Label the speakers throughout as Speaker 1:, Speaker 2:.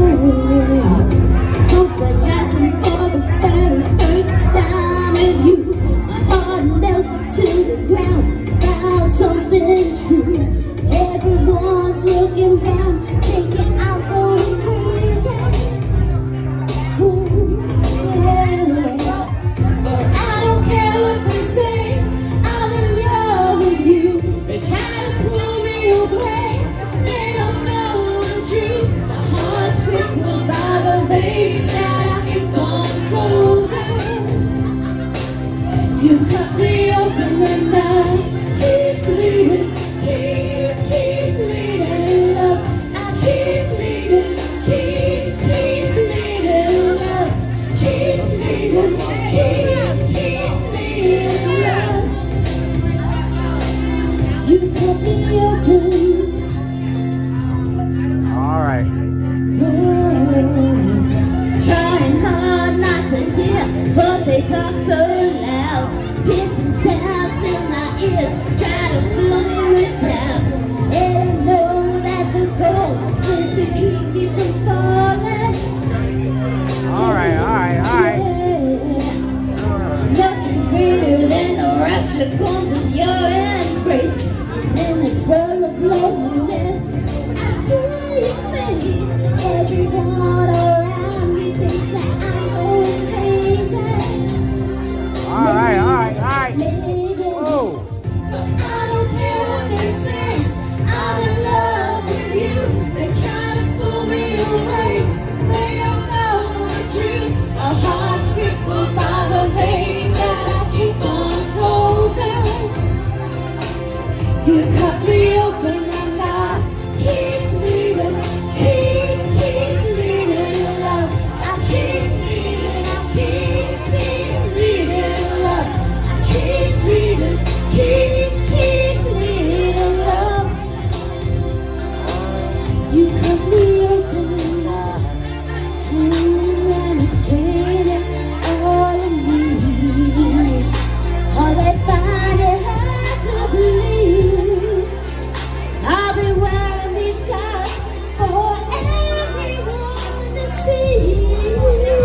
Speaker 1: Something happened for the very first time with you. My heart melted to the ground, found something true. Everyone's looking round, thinking I'm going crazy. Ooh, yeah. But I don't care what they say, I'm in love with you. They try to pull me away, they don't know the truth. My heart's crippled by the vein that I keep on closing. You cut me open and I keep bleeding, keep bleeding, love. I keep bleeding, keep bleeding, love. Keep bleeding, keep bleeding, love. You cut me open.
Speaker 2: All right.
Speaker 1: Trying hard not to hear, but they talk so loud. Piercing sounds fill my ears, try to fill me with doubt. They don't know that the goal is to keep me from falling.
Speaker 2: All right.
Speaker 1: Nothing's greater than the rush that comes with your embrace. And in this world of loneliness, I see your face. Everyone around me thinks that I'm going crazy.
Speaker 2: All right. Whoa.
Speaker 1: But I don't care what they say, I'm in love with you. They try to pull me away, they don't know the truth. My heart's crippled by the vein that I keep on closing. You cut me open and I keep bleeding, keep bleeding, love. I keep bleeding, love. I keep bleeding, love. You cut me open and it's draining all of me. All they find it hard to believe. I'll be wearing these scars for everyone to see. I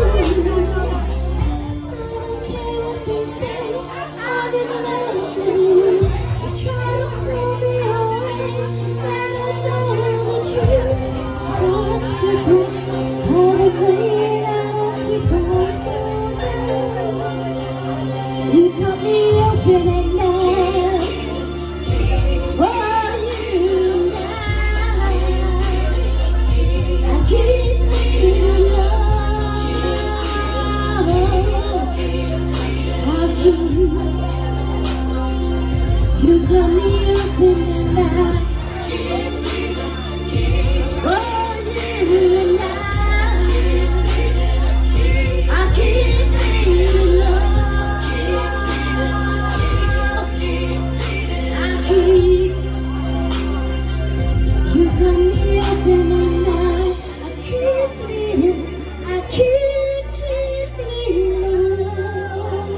Speaker 1: don't care what they say, I'm in love with you. They try to pull me away, they don't know the truth. My heart's crippled, all the pain I keep on closing. You cut me open and now, oh you now, I keep bleeding, love. I keep, you cut me open and now, oh you now, I keep bleeding, love. I keep, you cut me open and now, I keep bleeding, I keep bleeding, love.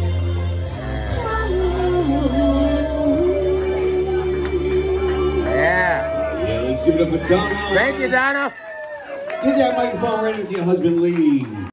Speaker 2: Yeah.
Speaker 3: Yeah, let's give it up for Donna.
Speaker 2: Thank you, Donna.
Speaker 3: Give that microphone right into your husband, Lee.